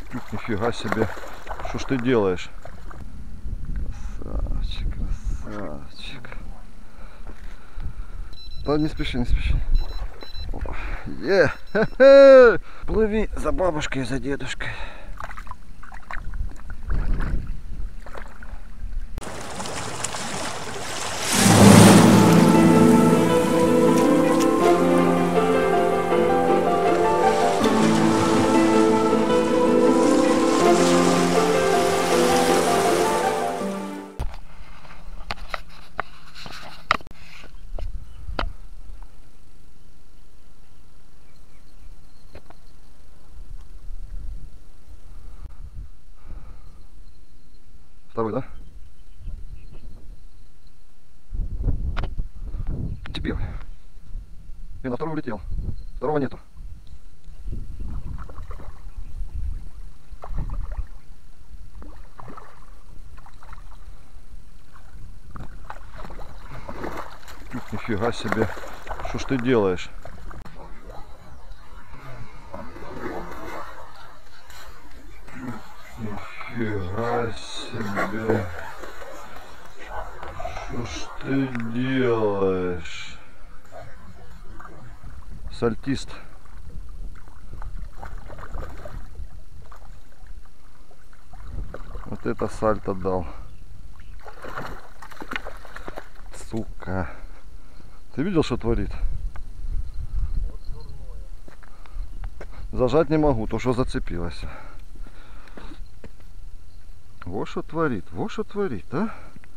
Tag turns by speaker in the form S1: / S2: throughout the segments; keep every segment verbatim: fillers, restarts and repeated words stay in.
S1: Нифига себе. Что ж ты делаешь? Красавчик, красавчик. Да не спеши, не спеши. Е, хе-хе. Плыви за бабушкой, за дедушкой. Второй, да? Теперь. И на второй улетел. Второго нету. Нифига себе. Что ж ты делаешь? Нифига себе. Что ж ты делаешь? Сальтист. Вот это сальто дал. Сука. Ты видел, что творит? Зажать не могу, то что зацепилось. Вот что творит, вот что творит, а?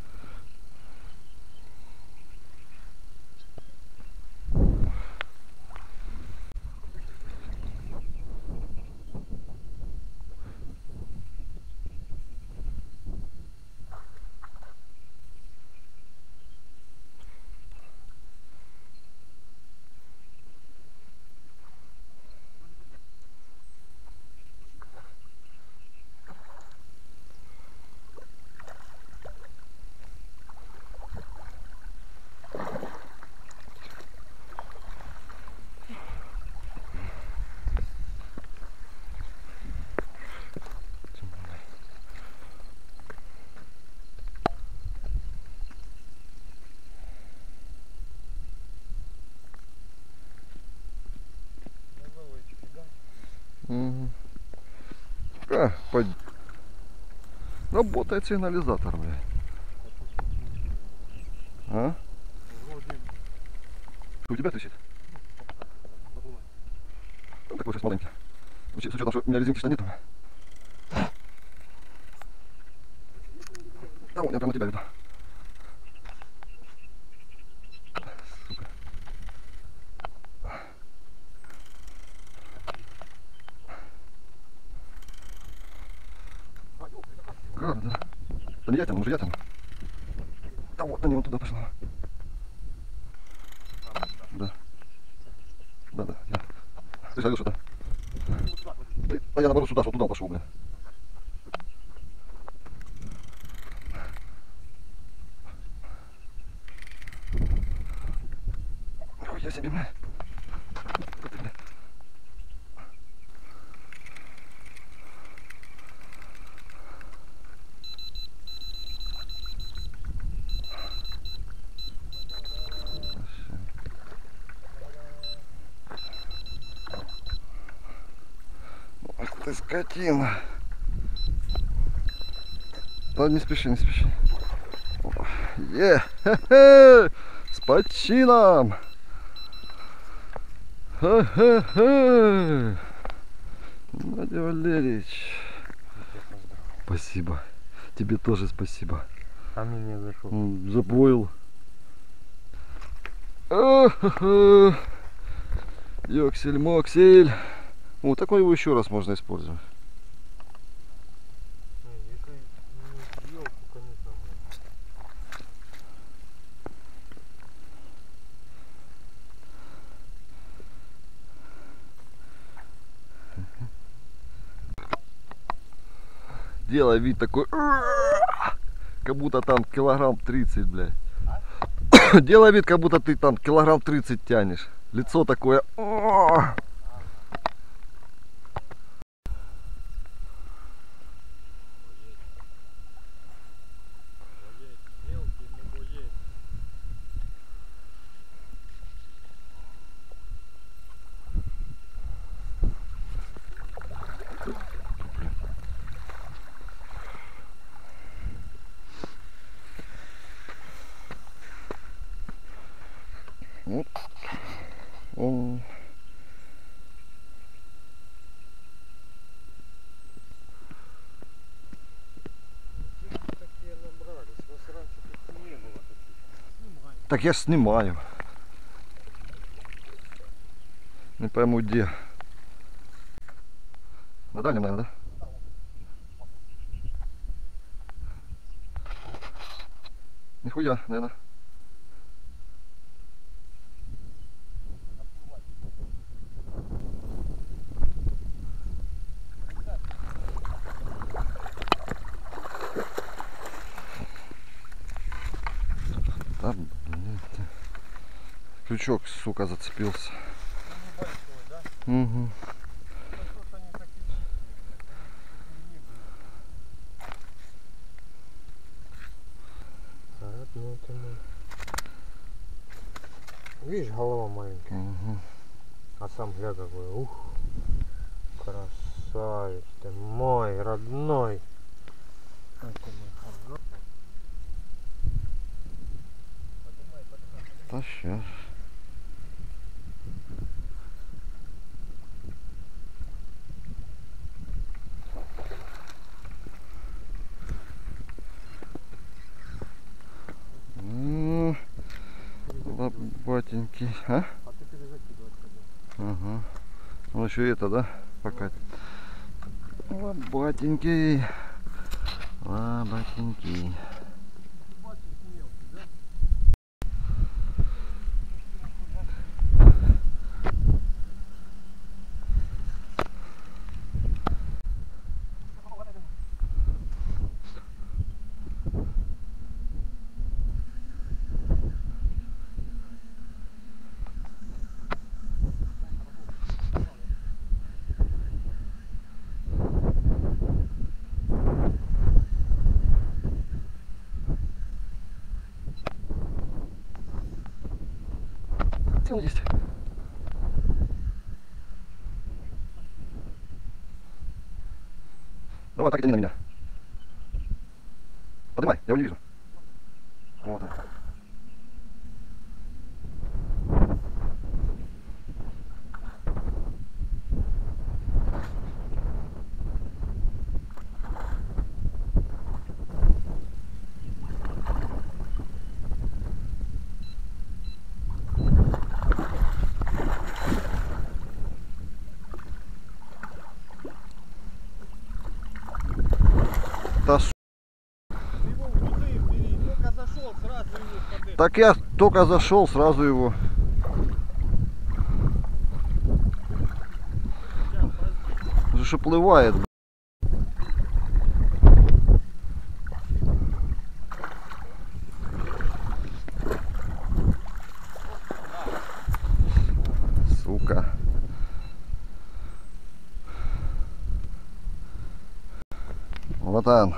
S1: Угу. А, под... Работает сигнализатор, бля. А? Что у тебя висит? Ну, такой сейчас маленький. С учетом, что у меня резинки что нету. Да, вот я прямо на тебя веду. Сука. Как, да? Да не я тяну, уже я тяну. Да вот, на него туда пошло. Да. Да, да, я. Ты смотрел, что да? А я наоборот сюда, что туда пошел, бля. Ой, я себе, бля. Ах ты скотина. Да не спеши, не спеши. Е, хе-хе, с почином. Хе-хе-хе. Надя Валерьевич. Спасибо. Тебе тоже спасибо.
S2: А мне зашел.
S1: Запоил. Йоксель-моксель. Вот такой его еще раз можно использовать. Делай вид такой, как будто там килограмм тридцать, блядь. Делай вид, как будто ты там килограмм тридцать тянешь. Лицо такое. Так я ж снимаю. Не пойму где. На дальнем, наверное, да? Нихуя, наверное. Там, блин, крючок, сука, зацепился. Угу.
S2: Видишь, голова маленькая.
S1: Угу.
S2: А сам гля какой. Ух. Красавец ты мой родной.
S1: Да сейчас. Лопатенький, а?
S2: А ты перезакидывай.
S1: Ага. Ну еще это, да? Пока. Лопатенький. Лопатенький. Есть. Давай, так тяни на меня. Поднимай, я его не вижу. Вот так. Да, с...
S2: Ты его в грузы бери, только зашел, сразу его под это.
S1: Так я только зашел, сразу его. Уже ж уплывает. Сука. Вот он.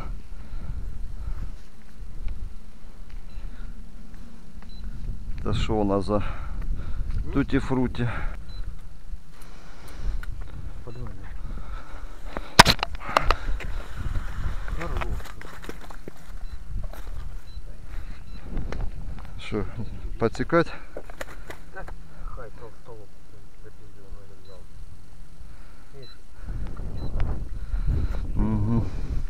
S1: Это что у нас за тути-фрути?
S2: Подумай.
S1: Что, подсекать?
S2: Хай, толстолоб запиздил, ноги взял. Видишь?
S1: Угу.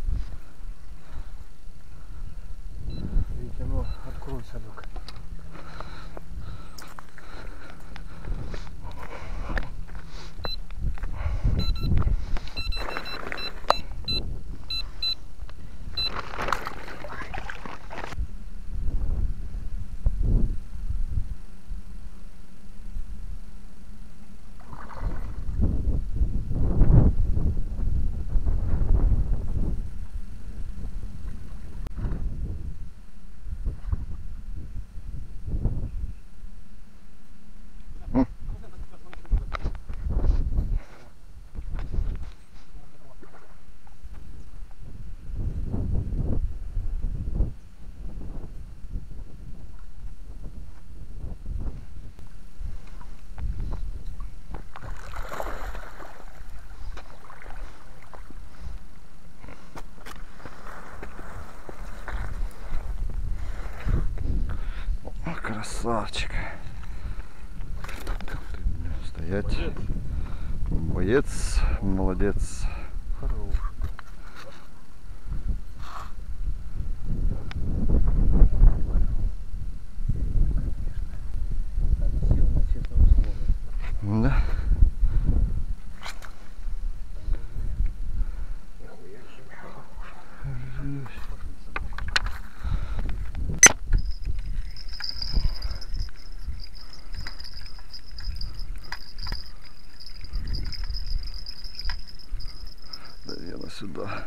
S2: Витя, ну откройся, ну-ка.
S1: Красавчик. Стоять. Боец, молодец.
S2: Хорош.
S1: сюда.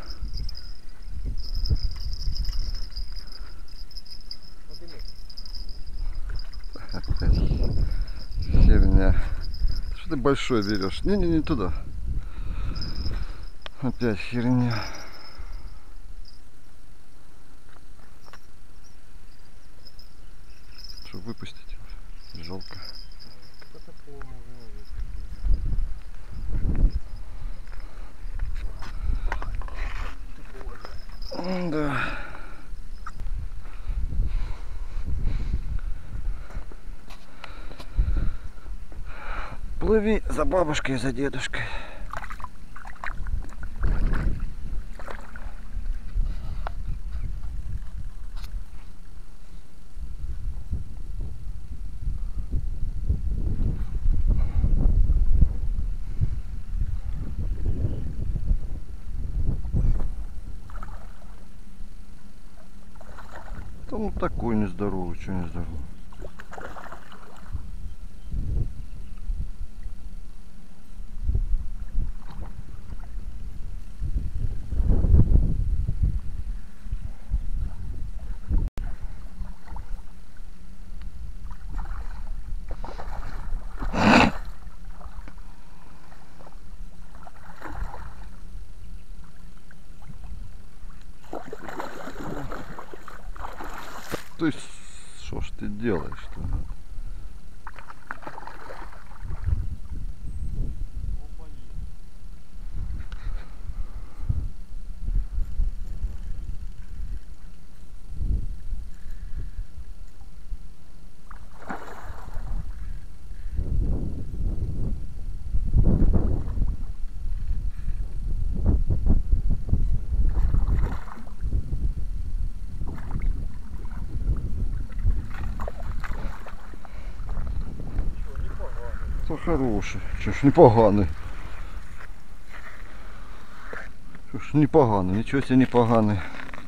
S1: Опять херня. Что ты большой берешь? Не, не, не туда. Опять херня. Что выпустить? Жалко. Да. Плыви за бабушкой, за дедушкой. Да ну такой нездоровый, что нездоровый. То есть, что ж ты делаешь-то? То хороший, що ж непоганий. Що ж непоганий, нічого себе непоганий.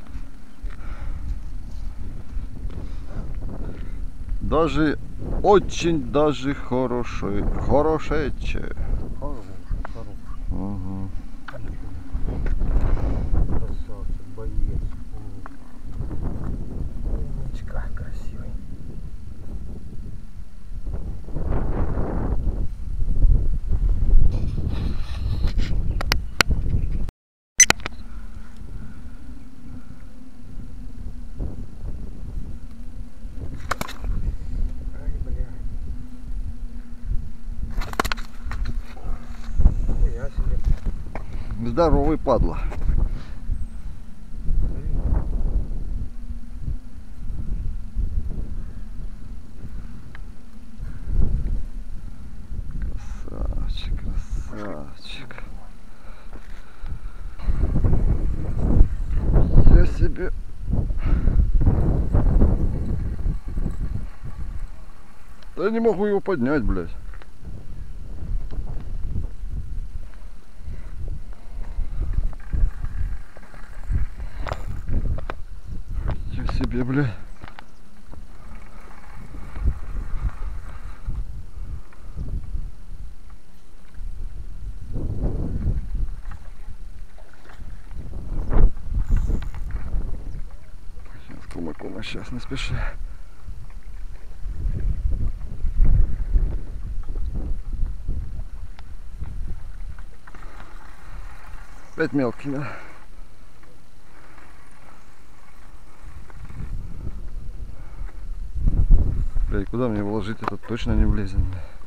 S1: Даже очень даже хороший, хорошече.
S2: Хороший, хороший.
S1: Ага.
S2: Красавчик, боец. Умничка, красивый. Ай, бля. Нихуя себе.
S1: Здоровый падла. Красавчик, красавчик. Я себе... Да я не могу его поднять, блядь. Я себе, блядь. Сейчас, кума, кума, сейчас, не спеши. Опять мелкий, да? Блядь, куда мне вложить, этот точно не влезет.